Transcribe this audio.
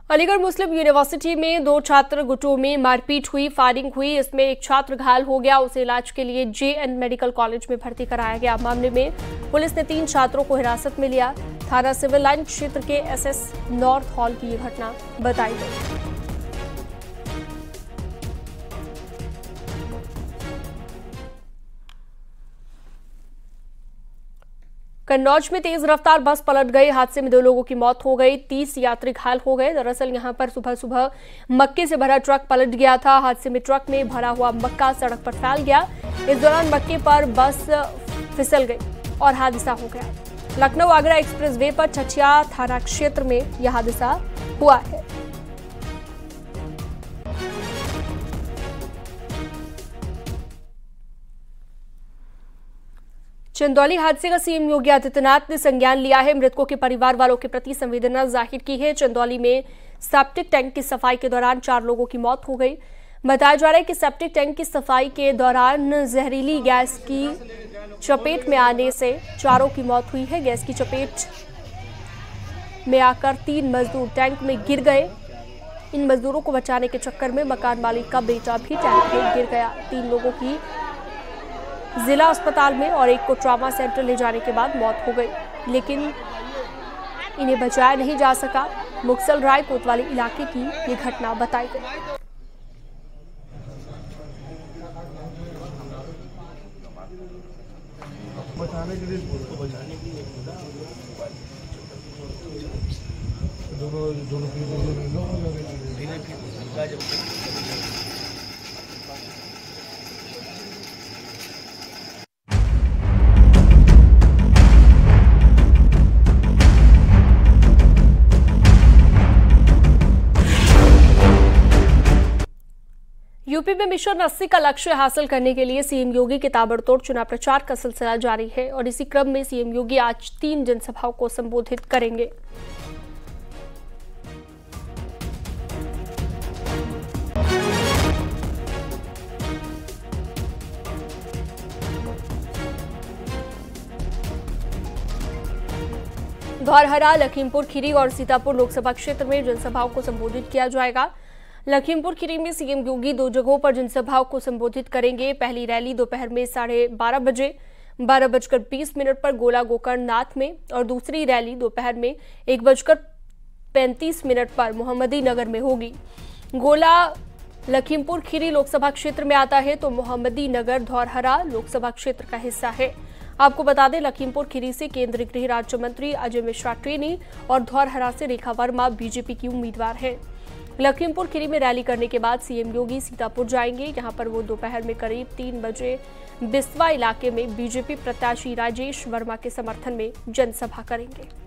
अलीगढ़ मुस्लिम university में 2 छात्र गुटों में मारपीट हुई, फायरिंग हुई। इसमें एक छात्र घायल हो गया, उसे इलाज के लिए JN मेडिकल कॉलेज में भर्ती कराया गया। मामले में पुलिस ने 3 छात्रों को हिरासत में लिया। थाना सिविल लाइन क्षेत्र के SS नॉर्थ हॉल की यह घटना बताई गई। कन्नौज में तेज रफ्तार बस पलट गई। हादसे में 2 लोगों की मौत हो गई, 30 यात्री घायल हो गए। दरअसल यहां पर सुबह सुबह मक्के से भरा ट्रक पलट गया था। हादसे में ट्रक में भरा हुआ मक्का सड़क पर फैल गया। इस दौरान मक्के पर बस फिसल गई और हादसा हो गया। लखनऊ आगरा एक्सप्रेस वे पर छछिया थाना क्षेत्र में यह हादसा हुआ है। चंदौली हादसे का सीएम योगी आदित्यनाथ ने संज्ञान लिया है। मृतकों के परिवार वालों के प्रति संवेदना जाहिर की है। चंदौली में सेप्टिक टैंक की सफाई के दौरान 4 लोगों की मौत हो गई। बताया जा रहा है कि सेप्टिक टैंक की सफाई के दौरान जहरीली गैस की चपेट में आने से 4 की मौत हुई है। गैस की चपेट में आकर 3 मजदूर टैंक में गिर गए। इन मजदूरों को बचाने के चक्कर में मकान मालिक का बेटा भी टैंक में गिर गया। 3 लोगों की जिला अस्पताल में और एक को ट्रॉमा सेंटर ले जाने के बाद मौत हो गई, लेकिन इन्हें बचाया नहीं जा सका। मुक्सल राय कोतवाली इलाके की ये घटना बताई गई। यूपी में मिशन 80 का लक्ष्य हासिल करने के लिए सीएम योगी के ताबड़तोड़ चुनाव प्रचार का सिलसिला जारी है और इसी क्रम में सीएम योगी आज 3 जनसभाओं को संबोधित करेंगे। धौरहरा, लखीमपुर खीरी और सीतापुर लोकसभा क्षेत्र में जनसभाओं को संबोधित किया जाएगा। लखीमपुर खीरी में सीएम योगी 2 जगहों पर जनसभाओं को संबोधित करेंगे। पहली रैली दोपहर में 12:30 बजे 12:20 पर गोला गोकर्णनाथ में और दूसरी रैली दोपहर में 1:35 पर मोहम्मदी नगर में होगी। गोला लखीमपुर खीरी लोकसभा क्षेत्र में आता है तो मोहम्मदी नगर धौरहरा लोकसभा क्षेत्र का हिस्सा है। आपको बता दें, लखीमपुर खीरी से केंद्रीय गृह राज्य मंत्री अजय मिश्रा टेनी और धौरहरा से रेखा वर्मा बीजेपी की उम्मीदवार हैं। लखीमपुर खीरी में रैली करने के बाद सीएम योगी सीतापुर जाएंगे। यहां पर वो दोपहर में करीब 3 बजे बिस्वा इलाके में बीजेपी प्रत्याशी राजेश वर्मा के समर्थन में जनसभा करेंगे।